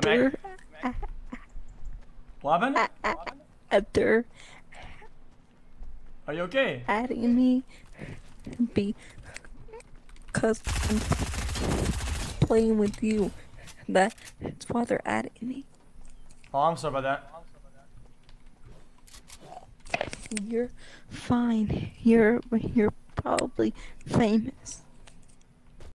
They're What happened? they're Are you okay? adding me because I'm playing with you. That's why they're adding me. Oh, I'm sorry about that. You're fine. You're probably famous.